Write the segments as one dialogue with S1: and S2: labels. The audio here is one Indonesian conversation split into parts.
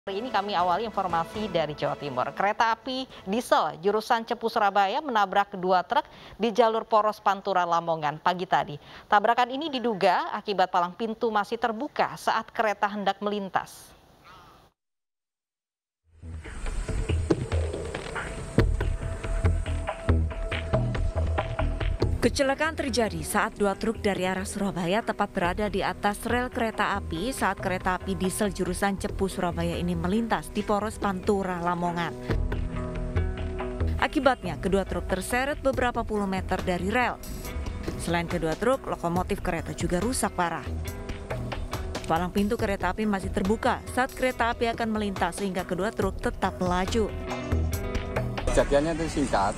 S1: Hari ini kami awali informasi dari Jawa Timur. Kereta api diesel jurusan Cepu Surabaya menabrak kedua truk di jalur Poros Pantura Lamongan pagi tadi. Tabrakan ini diduga akibat palang pintu masih terbuka saat kereta hendak melintas.
S2: Kecelakaan terjadi saat dua truk dari arah Surabaya tepat berada di atas rel kereta api saat kereta api diesel jurusan Cepu Surabaya ini melintas di Poros Pantura Lamongan. Akibatnya, kedua truk terseret beberapa puluh meter dari rel. Selain kedua truk, lokomotif kereta juga rusak parah. Palang pintu kereta api masih terbuka saat kereta api akan melintas sehingga kedua truk tetap melaju.
S3: Kejadiannya itu singkat,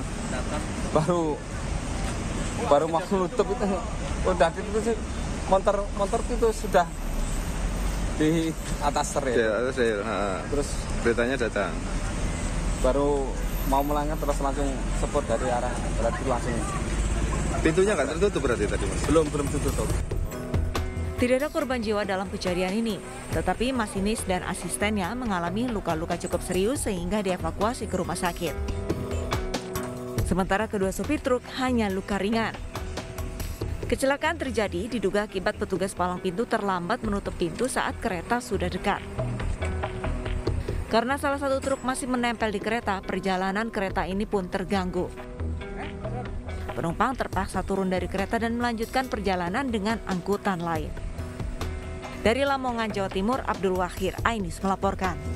S3: baru mau nutup itu udah itu sih motor itu sudah di atas rel.
S4: Ya, atas rel.
S3: Terus
S4: beritanya datang.
S3: Baru mau melangkah terus langsung sepur dari arah berarti langsung.
S4: Pintunya nggak tertutup berarti tadi, Mas?
S3: Belum tertutup.
S2: Tidak ada korban jiwa dalam kejadian ini, tetapi masinis dan asistennya mengalami luka-luka cukup serius sehingga dievakuasi ke rumah sakit. Sementara kedua sopir truk hanya luka ringan. Kecelakaan terjadi diduga akibat petugas palang pintu terlambat menutup pintu saat kereta sudah dekat. Karena salah satu truk masih menempel di kereta, perjalanan kereta ini pun terganggu. Penumpang terpaksa turun dari kereta dan melanjutkan perjalanan dengan angkutan lain. Dari Lamongan, Jawa Timur, Abdul Wahid Ainis melaporkan.